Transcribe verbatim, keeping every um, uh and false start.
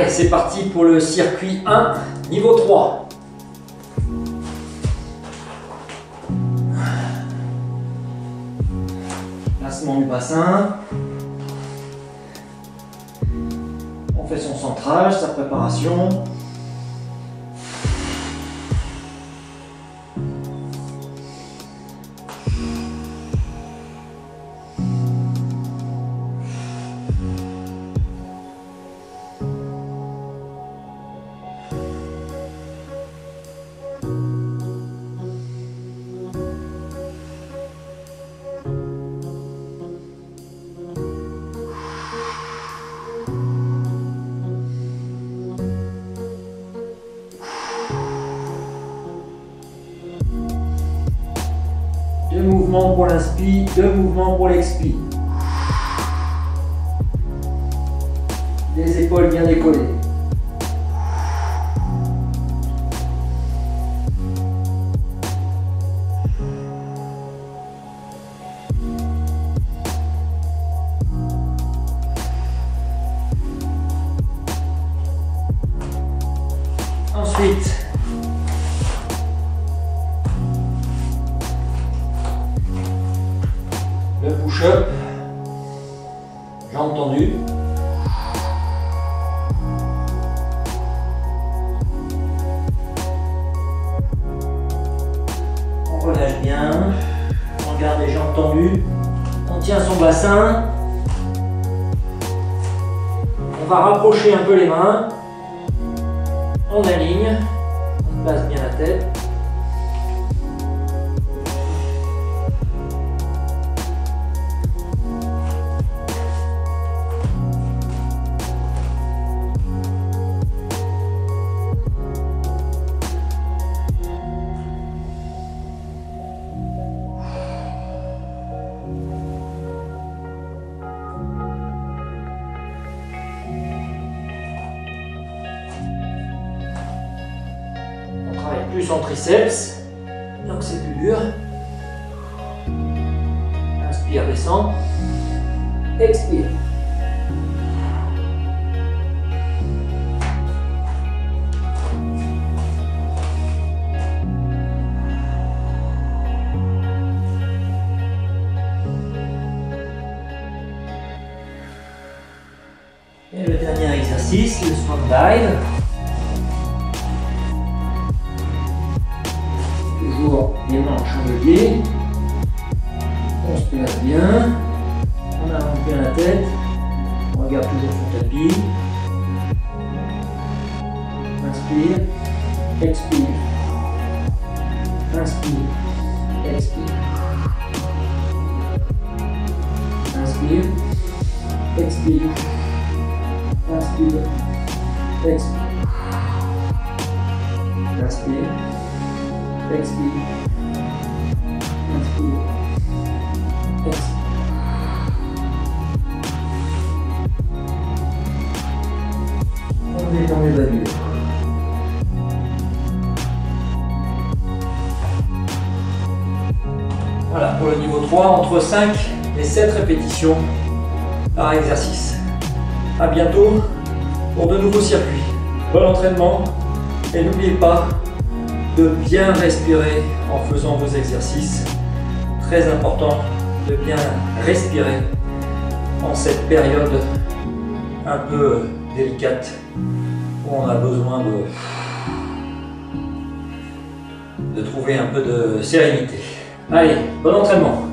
Allez, c'est parti pour le circuit un, niveau trois. Placement du bassin. On fait son centrage, sa préparation. Deux mouvements pour l'inspi, deux mouvements pour l'expi. Les épaules bien décollées. Ensuite, le push-up, jambes tendues. On relâche bien, on garde les jambes tendues, on tient son bassin. On va rapprocher un peu les mains, on aligne, on place bien la tête. Plus en triceps, donc c'est plus dur. Inspire, descend. Expire. Et le dernier exercice, le swan dive. Toujours les mains en chandelier, on se place bien, on avance bien la tête, on regarde toujours son tapis, inspire, expire, inspire, expire, inspire, expire, inspire, expire, inspire. Expire, inspire, expire. On détend les bas du dos. Voilà, pour le niveau trois, entre cinq et sept répétitions par exercice. A bientôt pour de nouveaux circuits. Bon entraînement et n'oubliez pas de bien respirer en faisant vos exercices. Très important de bien respirer en cette période un peu délicate où on a besoin de, de trouver un peu de sérénité. Allez, bon entraînement!